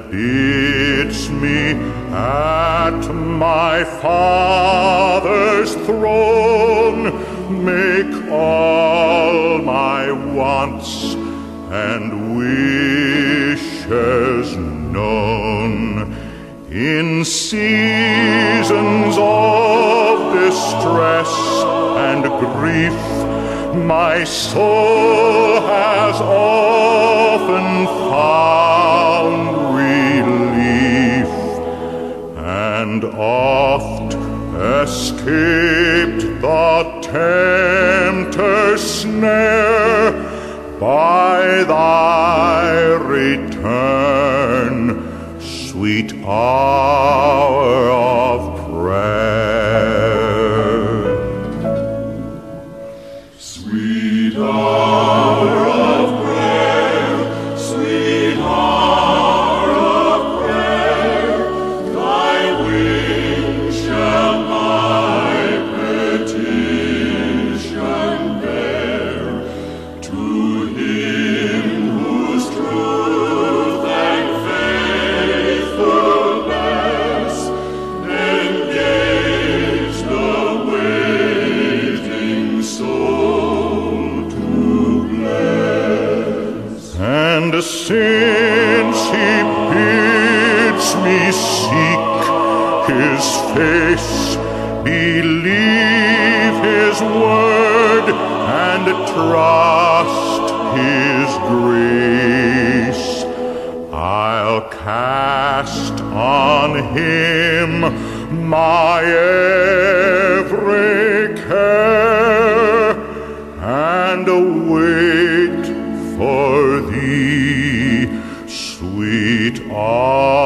bids me at my Father's throne make all my wants and wishes known. In seasons of distress and grief, my soul has often found relief, and oft escaped the tempter's snare by thy return, sweet hour of prayer. Sweet hour of prayer, sweet hour of prayer, thy wings shall my petition bear. To him whose truth and faithfulness engage the waiting soul to bless. And since he bids me seek his face, believe his word, and trust his grace, I'll cast on him my every care, and wait for thee, sweet